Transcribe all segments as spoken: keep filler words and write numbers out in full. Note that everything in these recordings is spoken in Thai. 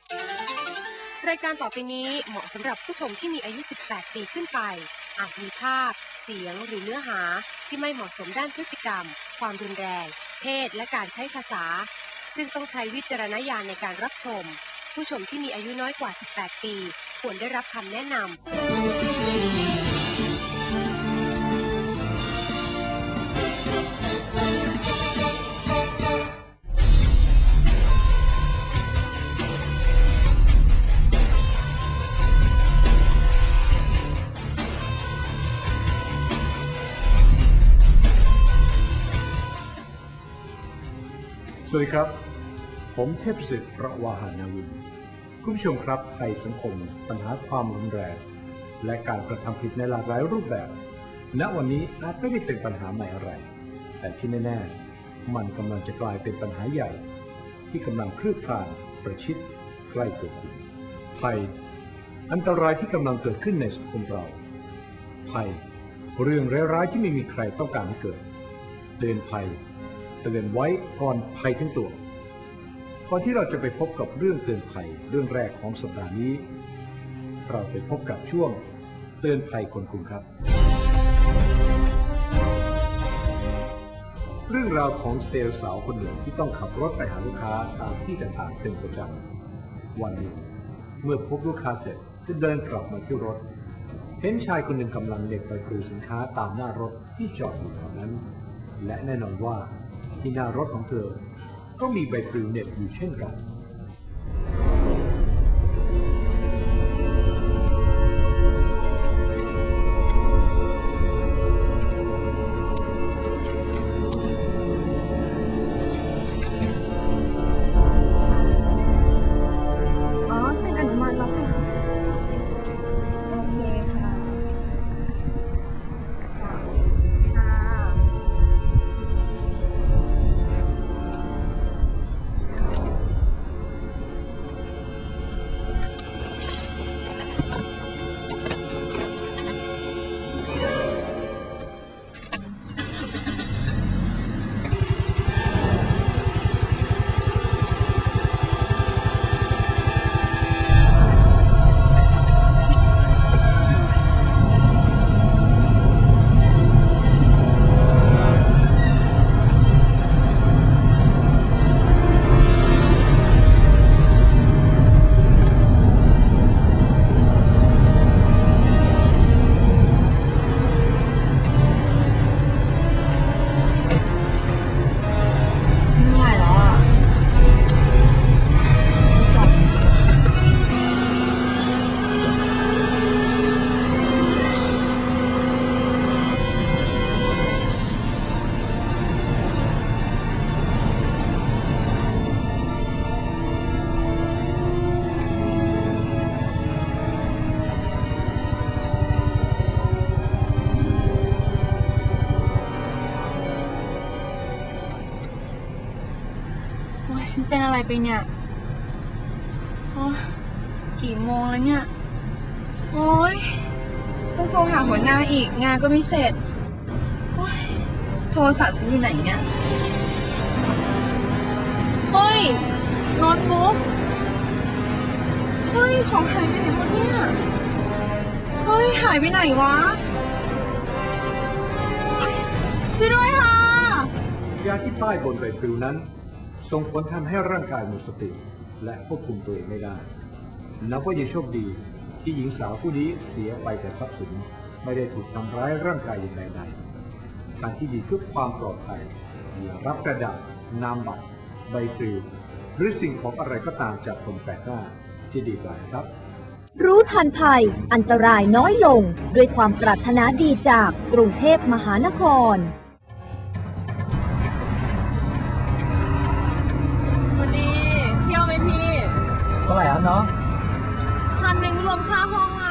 รายการต่อไปนี้เหมาะสำหรับผู้ชมที่มีอายุ สิบแปด ปีขึ้นไปอาจมีภาพเสียงหรือเนื้อหาที่ไม่เหมาะสมด้านพฤติกรรมความรุนแรงเพศและการใช้ภาษาซึ่งต้องใช้วิจารณญาณในการรับชมผู้ชมที่มีอายุน้อยกว่า สิบแปด ปีควรได้รับคำแนะนำสวัสดีครับผมเทพศิษย์ประวาหานาวินคุณผู้ชมครับภัยสังคมปัญหาความรุนแรงและการกระทำผิดในหลากหลายรูปแบบณวันนี้อาจไม่ได้เป็นปัญหาใหม่อะไรแต่ที่แน่ๆมันกำลังจะกลายเป็นปัญหาใหญ่ที่กำลังคลืบคลานประชิดใกล้ตัวคุณภัยอันตรายที่กำลังเกิดขึ้นในสังคมเราภัยเรื่องร้ายๆที่ไม่มีใครต้องการให้เกิดเตือนภัยเตือนไว้ก่อนภัยถึงตัวก่อนที่เราจะไปพบกับเรื่องเตือนภัยเรื่องแรกของสัปดาห์นี้เราไปพบกับช่วงเตือนภัยคนกรุงครับเรื่องราวของเซลล์สาวคนหนึ่งที่ต้องขับรถไปหาลูกค้าตามที่ต่างๆเป็นประจำวันหนึ่งเมื่อพบลูกค้าเสร็จก็เดินกลับมาที่รถเห็นชายคนหนึ่งกำลังเด็ดใบปลิวสินค้าตามหน้ารถที่จอดอยู่แถวนั้นและแน่นอนว่าที่หน้ารถของเธอก็มีใบปลิวเหน็บอยู่เช่นกันอ๋อเซ็นอนุมัติแล้วค่ะโอเคค่ะค่ะฉันเป็นอะไรไปเนี่ยโอ้กี่โมงแล้วเนี่ยโอ้ยต้องโทรหาหัวหน้าอีกงานก็ไม่เสร็จโอ้ยโทรศัพท์ฉันอยู่ไหนเนี่ยเฮ้ยโน้ตบุ๊กเฮ้ยของหายไปไหนหมดเนี่ยเฮ้ยหายไปไหนวะช่วยด้วยค่ะยาที่ป้ายบนใบปลิวนั้นส่งผลทำให้ร่างกายหมดสติและควบคุมตัวเองไม่ได้นับว่ายังโชคดีที่หญิงสาวผู้นี้เสียไปแต่ทรัพย์สินไม่ได้ถูกทำร้ายร่างกายอย่างใดๆทางที่ดีเพื่อความปลอดภัยอย่ารับกระดาษนามบัตรใบปลิวหรือสิ่งของอะไรก็ตามจากคนแปลกหน้าจะดีกว่าครับรู้ทันภัยอันตรายน้อยลงด้วยความปรารถนาดีจากกรุงเทพมหานครเท่าไหร่ครับน้องพันหนึ่งรวมค่าห้องอ่ะ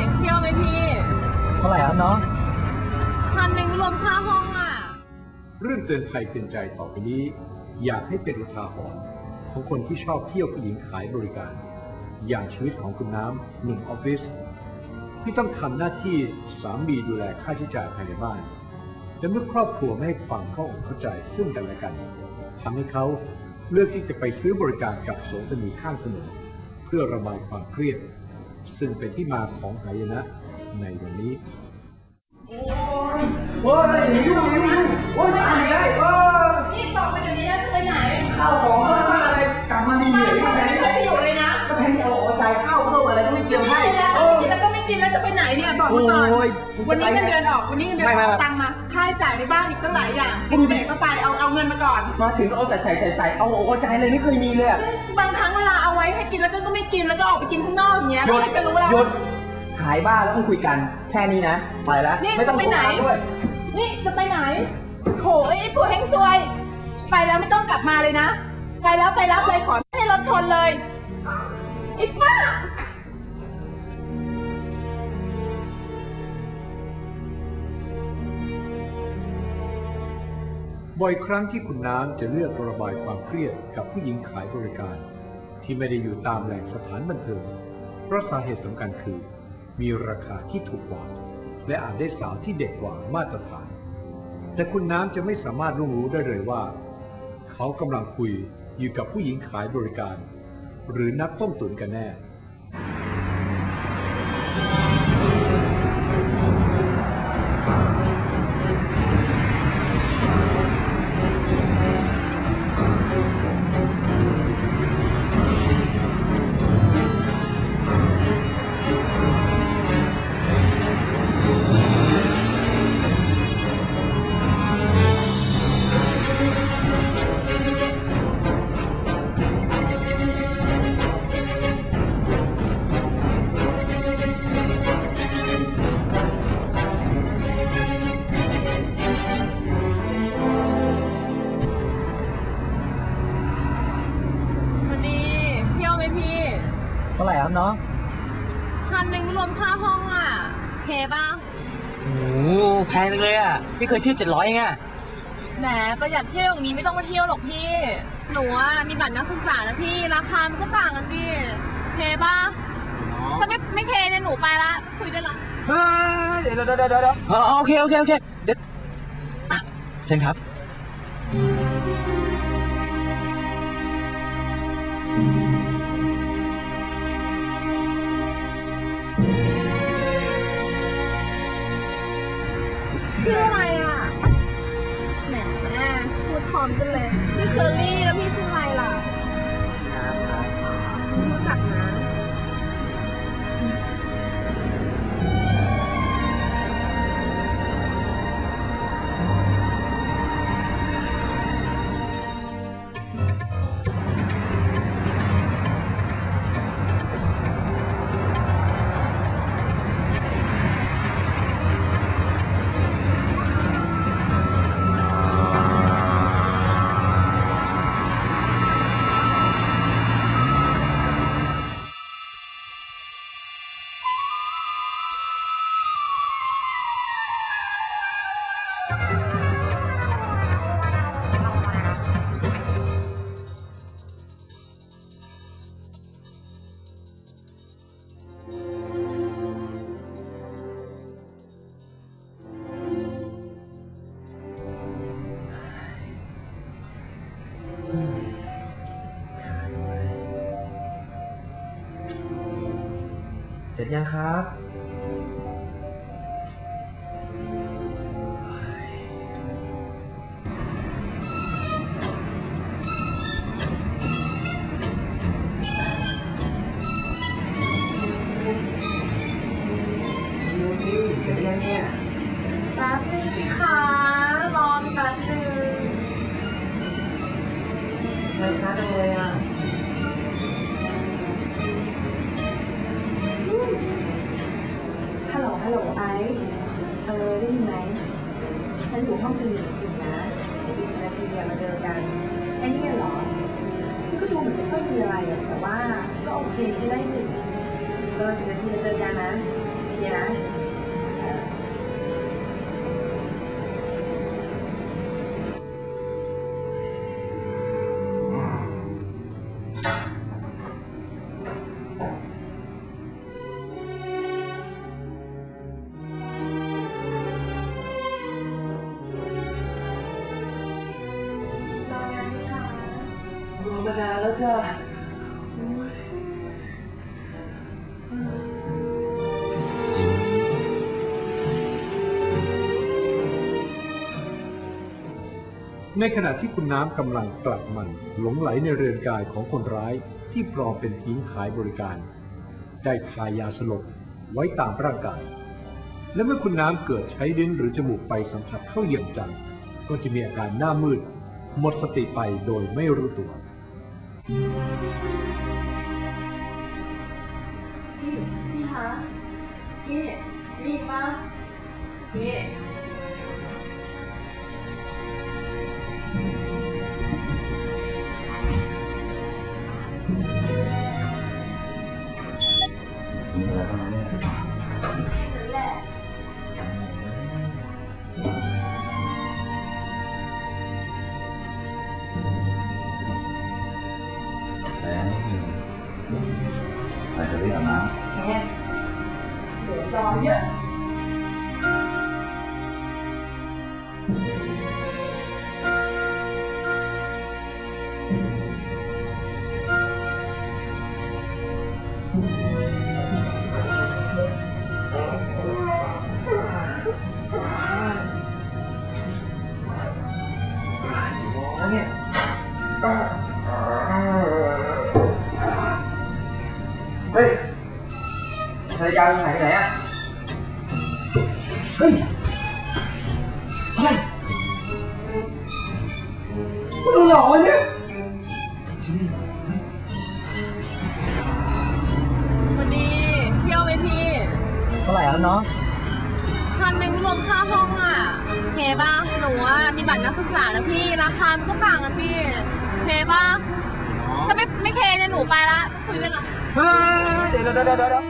เท่าไหร่ครับน้องพันหนึ่งรวมค่าห้องอ่ะเรื่องรื่องเตือนภัยเตือนใจต่อไปนี้อยากให้เป็นอุทาหรณ์ของคนที่ชอบเที่ยวผู้หญิงขายบริการอย่างชีวิตของคุณน้ำหนุ่มออฟฟิศที่ต้องทำหน้าที่สามีดูแลค่าใช้จ่ายภายในบ้านและเมื่อครอบครัวไม่ให้ความเข้าอกเข้าใจซึ่งกันและกันทำให้เขาเลือกที่จะไปซื้อบริการกับโสเภณีข้างถนนเพื่อระบายความเครียดซึ่งเป็นที่มาของหายนะในวันนี้โอ้ยหนีอยู่หนีอยู่โอ้ยไม่หนีเลยโอ้ยนี่บอกไปเดี๋ยวนี้นะจะไปไหนข้าวของมาบ้าอะไรกลับมาดีเหนื่อยที่ไหนไม่ไปอยู่เลยนะก็แทนที่เอาใจข้าวเข้าอะไรก็ไม่เกี่ยวให้กินแล้วก็ไม่กินแล้วจะไปไหนเนี่ยบอกมาก่อนวันนี้เงินเดือนออกวันนี้เงินเดือนออกตังมาค่าใช้จ่ายในบ้านอีกตั้งหลายอย่างกินเด็กก็ไปเอาเอาเงินมาก่อนมาถึงเอาแต่ใส่ใส่ใส่เอาโอ้ใจเลยไม่เคยมีเลยบางครั้งเวลาเอาไว้ให้กินแล้วก็ไม่กินแล้วก็ออกไปกินข้างนอกอย่างเงี้ยแล้วจะรู้แล้วหยุดหายบ้าแล้วต้องคุยกันแค่นี้นะไปแล้วไม่ต้องไปไหนนี่จะไปไหนโหไอ้ผัวเฮงซวยไปแล้วไม่ต้องกลับมาเลยนะไปแล้วไปแล้วเลยขอให้รถชนเลยไอ้ป้าบ่อยครั้งที่คุณน้ำจะเลือกระบายความเครียดกับผู้หญิงขายบริการที่ไม่ได้อยู่ตามแหล่งสถานบันเทิงเพราะสาเหตุสำคัญคือมีราคาที่ถูกกว่าและอาจได้สาวที่เด็กกว่ามาตรฐานแต่คุณน้ำจะไม่สามารถรู้ได้เลยว่าเขากำลังคุยอยู่กับผู้หญิงขายบริการหรือนักต้มตุ๋นกันแน่เท่าไหร่ครับน้องพันหนึ่งรวมค่าห้องอ่ะเคป่ะโอ้แพงจังเลยอ่ะพี่เคยเที่ยวเจ็ดร้อยเองอ่ะแหมประหยัดเที่ยวอย่างนี้ไม่ต้องมาเที่ยวหรอกพี่หนูอ่ะมีบัตรนักศึกษานะพี่ราคามันก็ต่างกันดิเคป่ะถ้าไม่ไม่เคเนี่ยหนูไปละคุยได้ละเดี๋ยวเดี๋ยวเดี๋ยวเดี๋ยวโอเคโอเคโอเคเดี๋ยวเชิญครับชื่ออะไรอ่ะแหมพูดพร้อมกันเลยพี่เชอรี่แล้วพี่ชื่ออะไรล่ะรู้จักนะเสร็จยังครับดูสิเสร็จยังเนี่ยแป๊บนึงสิคะรอแป๊บนึงไม่ช้าจังเลยอ่ะฮัลโหลฮัลโหลไอซ์เออได้ยินไหมฉันอยู่ห้องตีหนึ่งสินะอีกนาทีเดียวมาเจอกันไอ้นี่เหรอก็ดูเหมือนไม่ค่อยมีอะไรอะแต่ว่าก็โอเคใช้ได้หนึ่งก็อีกนาทีจะเจอกันนะโอเคนะมานานแล้วจ้ะในขณะที่คุณน้ำกำลังกลัดมันหลงไหลในเรือนกายของคนร้ายที่ปลอมเป็นหญิงขายบริการได้ทายาสลบไว้ตามร่างกายและเมื่อคุณน้ำเกิดใช้ลิ้นหรือจมูกไปสัมผัสเข้าเยี่ยมจันทร์ก็จะมีอาการหน้ามืดหมดสติไปโดยไม่รู้ตัวพี่พี่คะพี่รีบมาพี่มีอะไรบ้างเนี่ยนั่นแหละแต่นี่ใส่กระดิ่งน้ำแม่เดี๋ยวรอเยอะเฮ้ยนาฬิกาหายไปไหนอ่ะเฮ้ยเฮ้ยกูโดนหลอกวะเนี่ยวันนี้เที่ยวไหมพี่เท่าไหร่ครับน้องพันหนึ่งรวมค่าห้องอ่ะเคป่ะหนูอ่ะมีบัตรนักศึกษานะพี่ราคามันก็ต่างกันพี่เคป่ะถ้าไม่ไม่เคเนี่ยหนูไปละจะคุยกันหรอเฮ้ยเดี๋ยวเดี๋ยวเดี๋ยวเดี๋ยว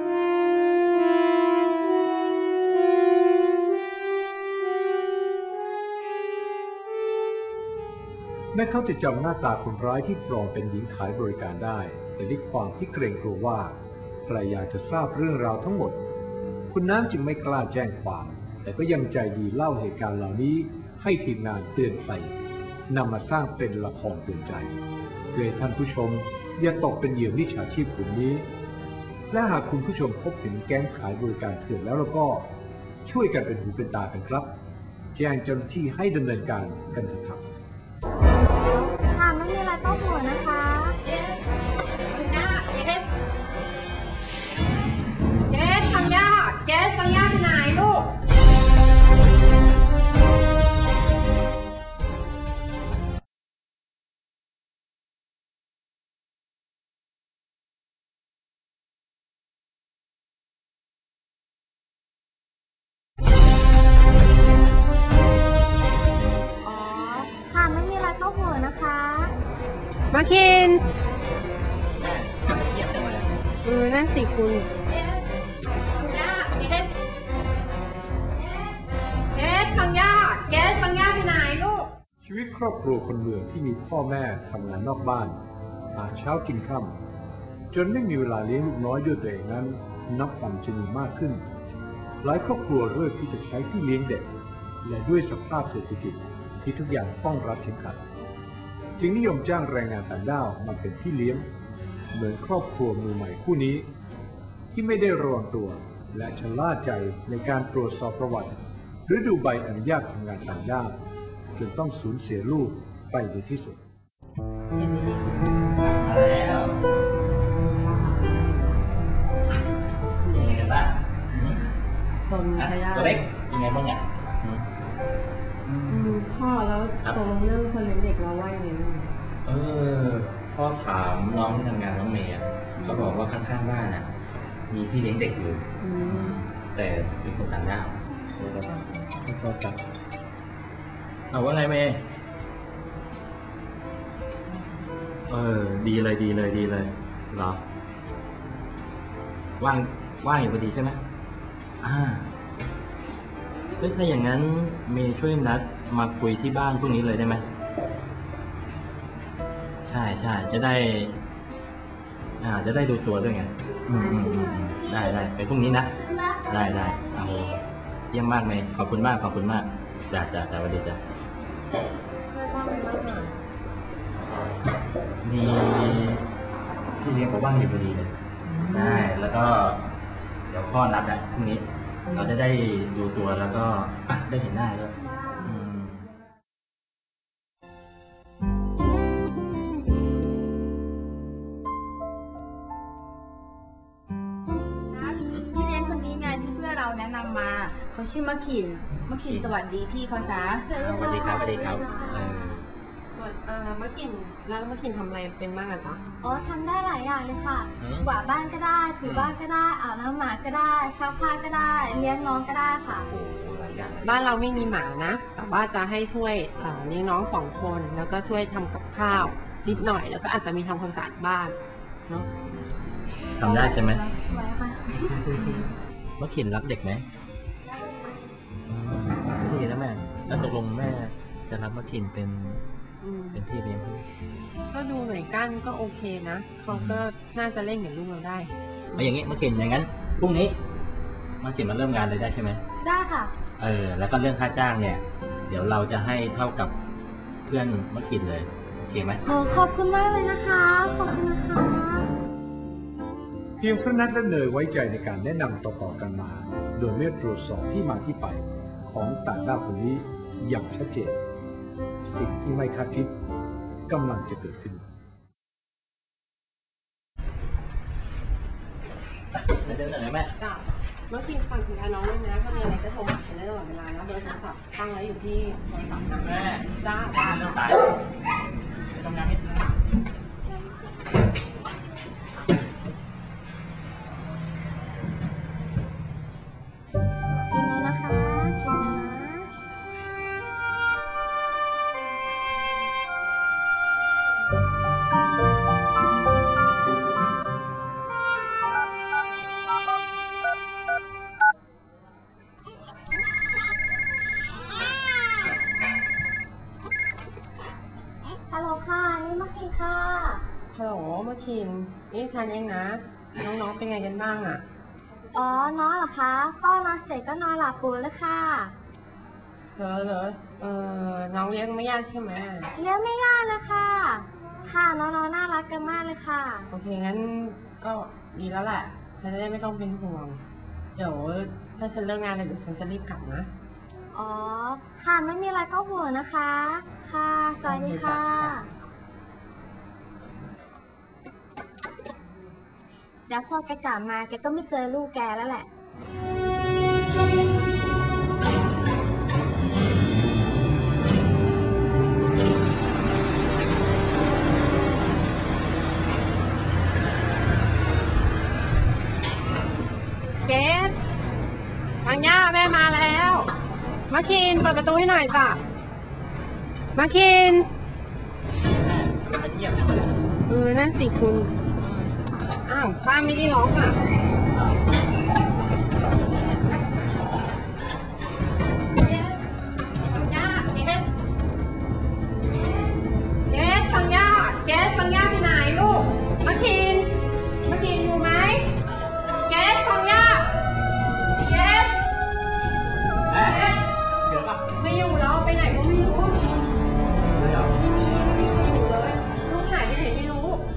แม้เขาจะจำหน้าตาคนร้ายที่ปลอมเป็นหญิงขายบริการได้แต่ด้วยความที่เกรงกลัวว่าใครอยากจะทราบเรื่องราวทั้งหมดคุณน้ำจึงไม่กล้าแจ้งความแต่ก็ยังใจดีเล่าเหตุการณ์เหล่านี้ให้ทีมงานเตือนภัยนำมาสร้างเป็นละครเตือนใจเพื่อให้ท่านผู้ชมอย่าตกเป็นเหยื่อมิจฉาชีพกลุ่มนี้และหากคุณผู้ชมพบเห็นแก๊งขายบริการเถื่อนแล้วเราก็ช่วยกันเป็นหูเป็นตากันครับแจ้งเจ้าหน้าที่ให้ดำเนินการกันเถอะครับค่ะไม่มีอะไรต้องห่วงนะคะเจ๊คุณย่าเจ๊เจ๊ทางย่าเจ๊ทางย่าไปไหนลูกมาคินเออนั่นสิคุณเจ๊เจ๊เจ๊ทางย่าเจ๊ทางย่าไปไหนลูกชีวิตครอบครัวคนเมืองที่มีพ่อแม่ทำงานนอกบ้านหาเช้ากินค่ำจนไม่มีเวลาเลี้ยงลูกน้อยด้วยตัวเองนั้นนับวันจะมีมากขึ้นหลายครอบครัวเลือกที่จะใช้พี่เลี้ยงเด็กและด้วยสภาพเศรษฐกิจที่ทุกอย่างต้องรัดเข็มขัดจึงนิยมจ้างแรงงานต่างด้าวมาเป็นพี่เลี้ยงเหมือนครอบครัวมือใหม่คู่นี้ที่ไม่ได้ระวังตัวและชะล่าใจในการตรวจสอบประวัติหรือดูใบอนุญาตทำงานต่างด้าวจนต้องสูญเสียลูกไปในที่สุดยังไงกันบ้างสนใจตัวเล็กยังไงบ้างเนี่ยพ่อแล้วตกลงเรื่องคนเลี้ยงเด็กเราว่ายังไงเออพ่อถามน้องที่ทำงานน้องเมย์เขาบอกว่าข้างๆบ้านน่ะมีพี่เลี้ยงเด็กอยู่แต่เป็นคนต่างด้าวโทรศัพท์เอาว่าไงเมย์เออดีเลยดีเลยดีเลยเหรอว่างว่างอยู่พอดีใช่ไหมอ่าถ้าอย่างนั้นเมย์ช่วยนัดมาคุยที่บ้านพรุ่งนี้เลยได้ไหมใช่ใช่จะได้อ่าจะได้ดูตัวด้วยไงอืมอืมอืมได้ได้ไปพรุ่งนี้นะได้ได้เอาเยี่ยมมากเมย์ขอบคุณมากขอบคุณมากจ้าจ้าจ้าสวัสดีจ้าไมีพี่เลี้ยงเขาว่างอยู่พอดีเลยได้แล้วก็เดี๋ยวพ่อนัดอ่ะพรุ่งนี้เราจะได้ดูตัวแล้วก็ได้เห็นหน้าด้วยพี่เลี้ยงคนนี้ไงที่เพื่อนเราแนะนำมาเขาชื่อมะขินมะขินสวัสดีพี่เขาจ้าสวัสดีครับสวัสดีครับเออเอ่อมะกินแล้วมะกินทำอะไรเป็นบ้างอะจ๊ะอ๋อทำได้หลายอย่างเลยค่ะกวาดบ้านก็ได้ถูบ้านก็ได้อาบน้ำหมาก็ได้ซักผ้าก็ได้เลี้ยงน้องก็ได้ค่ะบ้านเราไม่มีหมานะ แต่ว่าจะให้ช่วยเอ่อเลี้ยงน้องสองคนแล้วก็ช่วยทำกับข้าวนิดหน่อยแล้วก็อาจจะมีทำความสะอาดบ้านเนาะทำได้ใช่ไหมไว้ค่ะมะขินรักเด็กไหมพี่แล้วแม่แล้วตกลงแม่จะรับมะขินเป็นอืมเป็นพี่เลี้ยงพี่ก็ดูหน่วยก้านก็โอเคนะเขาก็น่าจะเล่นกับลูกเราได้เอาอย่างงี้มะขินอย่างนั้นพรุ่งนี้มะขินมาเริ่มงานเลยได้ใช่ไหมได้ค่ะเออแล้วก็เรื่องค่าจ้างเนี่ย เดี๋ยวเราจะให้เท่ากับเพื่อนมะขินเลยโอเคไหมโอ้ขอบคุณมากเลยนะคะ ขอบคุณนะคะเพียงพระนัทและเนยไว้ใจในการแนะนำต่อๆกันมา โดยไม่ตรวจสอบที่มาที่ไปของต่างด้าวคนนี้อย่างชัดเจนสิ่งที่ไม่คาดคิดกำลังจะเกิดขึ้นเดินหน่อยแม่จ้ะเมื่อกี้ฟังถึงน้องด้วยนะถ้ามีอะไรก็โทรหาฉันได้ตลอดเวลานะเบอร์โทรศัพท์ตั้งไว้อยู่ที่โทรศัพท์นะแม่จ้าเรื่องสายไปทำงานนิดนึงกินแล้วนะคะ กินแล้วนะฮัลโหลค่ะ นี่มากินค่ะฮัลโหลเมื่อกี้นี่ฉันเองนะ น้องๆเป็นไงกันบ้างอ่ะอ๋อ น้องเหรอคะป้อนมาเสร็จก็นอนหลับปูเลยค่ะเหรอเหรอเออน้องเลี้ยงไม่ยากใช่ไหมเลี้ยงไม่ยากเลยค่ะ ค่ะน้องๆน่ารักกันมากเลยค่ะโอเคงั้นก็ดีแล้วแหละ ฉันจะได้ไม่ต้องเป็นห่วง เดี๋ยวถ้าฉันเลิกงานเลยเดี๋ยวฉันจะรีบกลับนะอ๋อ ค่ะไม่มีอะไรก็ห่วงนะคะ ค่ะ สวัสดีค่ะ เดี๋ยวพอแกกลับมาแกก็ไม่เจอลูกแกแล้วแหละเกดทางย่าแม่มาแล้ว มาคินเปิดประตูให้หน่อยจ้ะ มาคินเงียบจังเลยเออนั่นสิคุณ อ้าวป้าไม่ได้ร้องอ่ะ เกดทางย่าเกดเกดทางย่าเกดทางย่าไปไหนลูก มาคิน มาคินอยู่ไหม เกดทางย่าเกดแม่เจอปะไม่อยู่แล้วไปไหนก็ไม่รู้เดี๋ยวไม่มีไม่มีอยู่เลยลูกหายไปไหนไม่รู้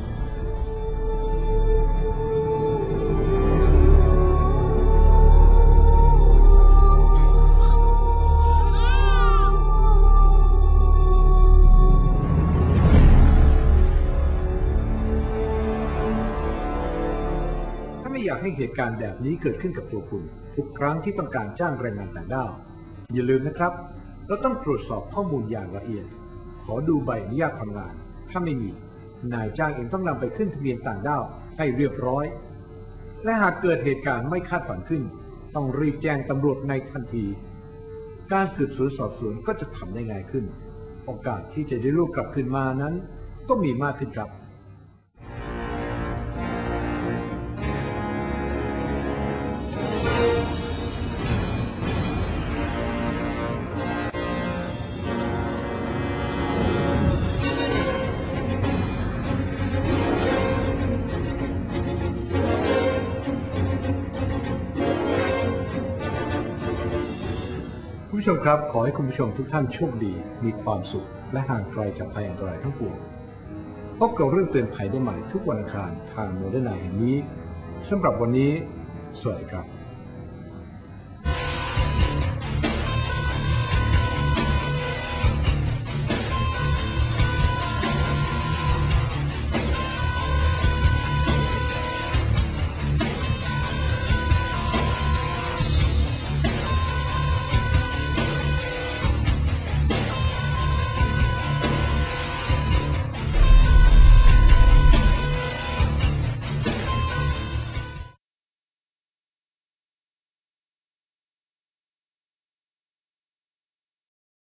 ถ้าไม่อยากให้เหตุการณ์แบบนี้เกิดขึ้นกับตัวคุณ ทุกครั้งที่ต้องการจ้างแรงงานต่างด้าวอย่าลืมนะครับ เราต้องตรวจสอบข้อมูลอย่างละเอียด ขอดูใบอนุญาตทำงาน ถ้าไม่มีนายจ้างเองต้องนำไปขึ้นทะเบียนต่างด้าวให้เรียบร้อย และหากเกิดเหตุการณ์ไม่คาดฝันขึ้น ต้องรีบแจ้งตำรวจในทันที การสืบสวนสอบสวนก็จะทำได้ง่ายขึ้น โอกาสที่จะได้ลูกกลับคืนมานั้น ก็มีมากขึ้นครับ คุณผู้ชมครับ ขอให้คุณผู้ชมทุกท่านโชคดี มีความสุข และห่างไกลจากภัยอันตรายทั้งปวงพบกับเรื่องเตือนภัยได้ใหม่ทุกวันอังคารทางโมเดิร์นไนแห่งนี้สำหรับวันนี้สวัสดีครับ